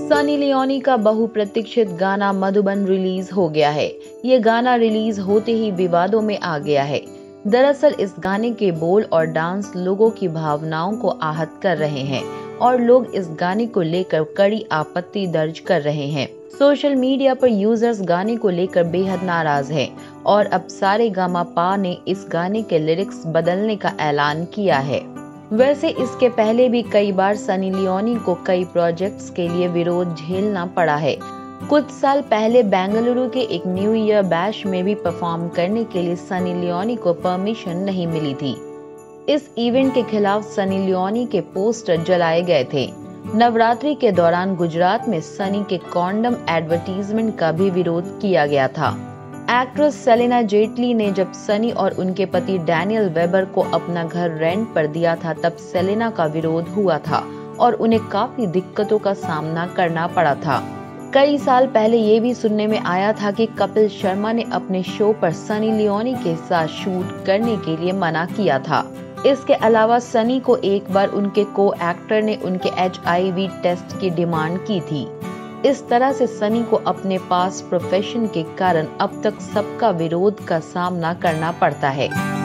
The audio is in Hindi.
सनी लियोनी का बहुप्रतीक्षित गाना मधुबन रिलीज हो गया है। ये गाना रिलीज होते ही विवादों में आ गया है। दरअसल इस गाने के बोल और डांस लोगों की भावनाओं को आहत कर रहे हैं और लोग इस गाने को लेकर कड़ी आपत्ति दर्ज कर रहे हैं। सोशल मीडिया पर यूजर्स गाने को लेकर बेहद नाराज हैं और अब सारेगामापा ने इस गाने के लिरिक्स बदलने का ऐलान किया है। वैसे इसके पहले भी कई बार सनी लियोनी को कई प्रोजेक्ट्स के लिए विरोध झेलना पड़ा है। कुछ साल पहले बेंगलुरु के एक न्यू ईयर बैश में भी परफॉर्म करने के लिए सनी लियोनी को परमिशन नहीं मिली थी। इस इवेंट के खिलाफ सनी लियोनी के पोस्टर जलाए गए थे। नवरात्रि के दौरान गुजरात में सनी के कॉन्डम एडवर्टीजमेंट का भी विरोध किया गया था। एक्ट्रेस सेलेना जेटली ने जब सनी और उनके पति डैनियल वेबर को अपना घर रेंट पर दिया था, तब सेलेना का विरोध हुआ था और उन्हें काफी दिक्कतों का सामना करना पड़ा था। कई साल पहले ये भी सुनने में आया था कि कपिल शर्मा ने अपने शो पर सनी लियोनी के साथ शूट करने के लिए मना किया था। इसके अलावा सनी को एक बार उनके को एक्टर ने उनके HIV टेस्ट की डिमांड की थी। इस तरह से सनी को अपने पास प्रोफेशन के कारण अब तक सबका विरोध का सामना करना पड़ता है।